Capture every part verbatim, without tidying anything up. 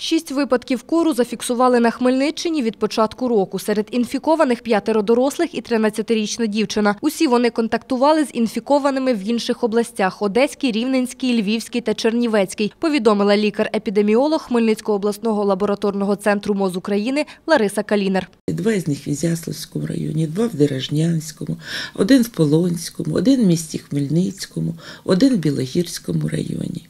Шість випадків кору зафіксували на Хмельниччині від початку року. Серед інфікованих п'ятеро дорослих і тринадцятирічна дівчина. Усі вони контактували з інфікованими в інших областях – Одеській, Рівненській, Львівській та Чернівецькій, повідомила лікар-епідеміолог Хмельницького обласного лабораторного центру МОЗ України Лариса Калінер. Два з них в Ізяславському районі, два в Деражнянському, один в Полонському, один в місті Хмельницькому, один в Білогірському районі.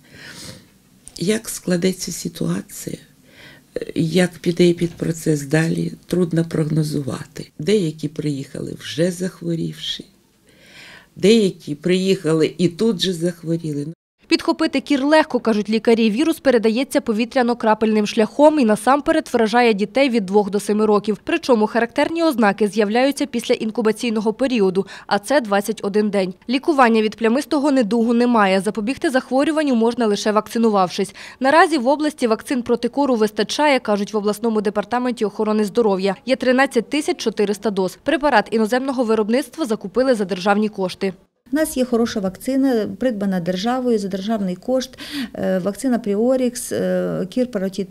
Як складеться ситуація, як піде під процес далі, трудно прогнозувати. Деякі приїхали вже захворівши, деякі приїхали і тут же захворіли. Підхопити кір легко, кажуть лікарі. Вірус передається повітряно-крапельним шляхом і насамперед вражає дітей від двох до семи років. Причому характерні ознаки з'являються після інкубаційного періоду, а це двадцять один день. Лікування від плямистого недугу немає. Запобігти захворюванню можна лише вакцинувавшись. Наразі в області вакцин проти кору вистачає, кажуть в обласному департаменті охорони здоров'я. Є тринадцять тисяч чотириста доз. Препарат іноземного виробництва закупили за державні кошти. У нас є хороша вакцина, придбана державою за державний кошт, вакцина Пріорікс, кір, паротит,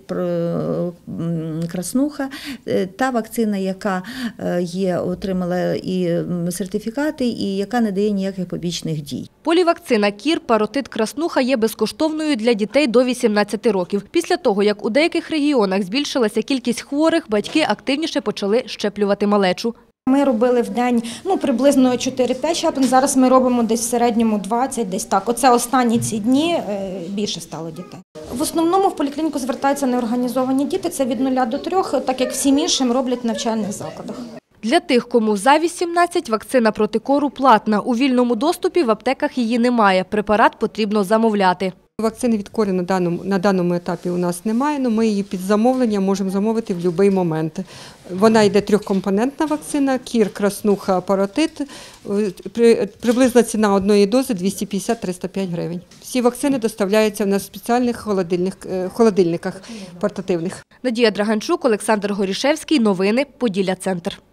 краснуха, та вакцина, яка є, отримала і сертифікати, і яка не дає ніяких побічних дій. Полівакцина кір, паротит, краснуха є безкоштовною для дітей до вісімнадцяти років. Після того, як у деяких регіонах збільшилася кількість хворих, батьки активніше почали щеплювати малечу. Ми робили в день ну, приблизно чотири-п'ять щеплень, зараз ми робимо десь в середньому двадцять, десь так. Оце останні ці дні більше стало дітей. В основному в поліклініку звертаються неорганізовані діти, це від нуля до трьох, так як всім іншим роблять в навчальних закладах. Для тих, кому за вісімнадцять, вакцина проти кору платна. У вільному доступі в аптеках її немає. Препарат потрібно замовляти. Вакцини від кору на даному, на даному етапі у нас немає, але ми її під замовлення можемо замовити в будь-який момент. Вона йде трьохкомпонентна вакцина, кір, краснуха, паротит. Приблизна ціна одної дози двісті п'ятдесят - триста п'ять гривень. Всі вакцини доставляються на спеціальних холодильних, холодильниках портативних. Надія Драганчук, Олександр Горішевський. Новини. Поділля Центр.